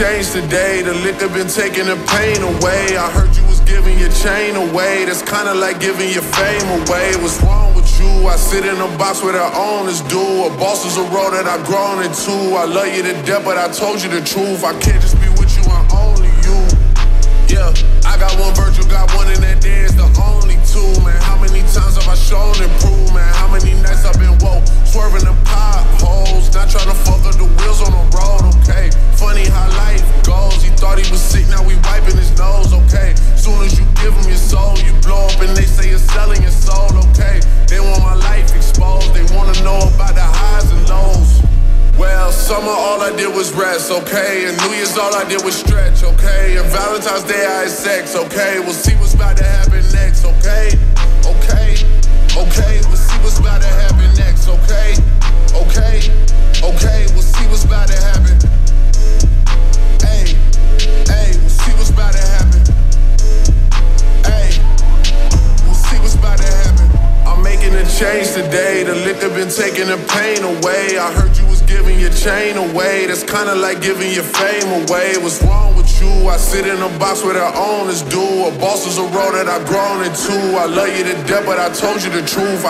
change today. The liquor been taking the pain away. I heard you was giving your chain away. That's kinda like giving your fame away. What's wrong with you? I sit in a box where the owners do. A boss is a role that I've grown into. I love you to death, but I told you the truth. I can't just be with you, I'm only you. Yeah, I got one Virgil, got one in that day, it's the only two, man. How many times have I shown and proved, man? How many nights I've been woke, swerving the potholes, not trying to fuck up the wheels on the road, okay? Funny how life goes, he thought he was sick, now we wiping his nose, okay? Soon as you give him your soul, you blow up and they say you're selling your soul, okay? They want my life exposed, they wanna know about the highs and lows. Well, summer all I did was rest, okay? And New Year's all I did was stretch, okay? And Valentine's Day I had sex, okay? We'll see what's about to happen next, okay? Okay, okay, we'll see what's about to happen next, okay? Okay, okay, we'll see what's about to happen. Hey, hey, we'll see what's about to happen. Hey, we'll see what's about to happen. I'm making a change today. The liquor been taking the pain away. I heard you was giving your chain away. That's kinda like giving your fame away. What's wrong with you? I sit in a box where the owners do. A boss is a role that I've grown into. I love you to death, but I told you the truth.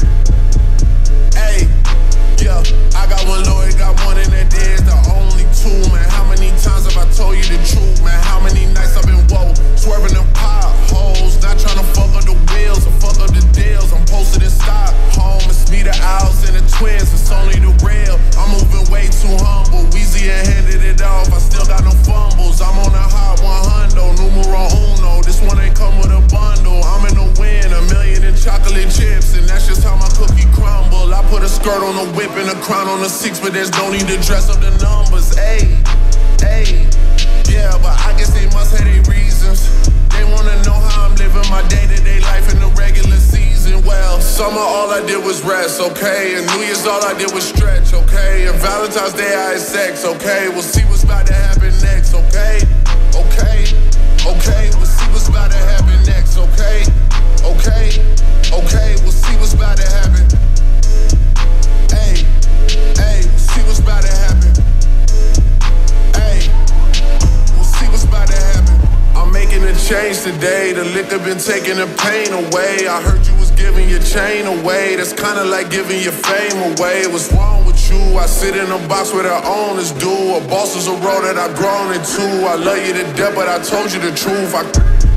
Hey, yeah, I got one lawyer, got one in that day, it's the only two, man. How many times have I told you the truth, man? How many nights I've been woke, swerving them potholes, not trying to fuck up the wheels or fuck up the deals. I'm posted in Stockholm, it's me, the Owls, and the Twins, it's only the real. I'm moving way too humble, Weezy and handed it off, I still got no fumbles. I'm on a hot 100, numero uno, this one ain't come with a bundle. I'm in the win, $1 million in chocolate chips, and that's just how my cookie crumble. I put a skirt on a whip and a crown on a 6, but there's no need to dress up the numbers. Ayy, ayy, yeah, but I guess they must have their reasons. They wanna know how I'm living my day-to-day life in the regular season. Well, summer all I did was rest, okay? And New Year's all I did was stretch, okay? And Valentine's Day I had sex, okay? We'll see what's about to happen next, okay? Okay, okay, we'll see what's about to happen next, okay? Okay, okay, we'll see what's about to happen. Hey, hey, we'll see what's about to happen. Hey, we'll see what's about to happen. I'm making a change today. The liquor been taking the pain away. I heard you was giving your chain away. That's kinda like giving your fame away. What's wrong with you? I sit in a box where the owners do. A boss is a role that I've grown into. I love you to death, but I told you the truth.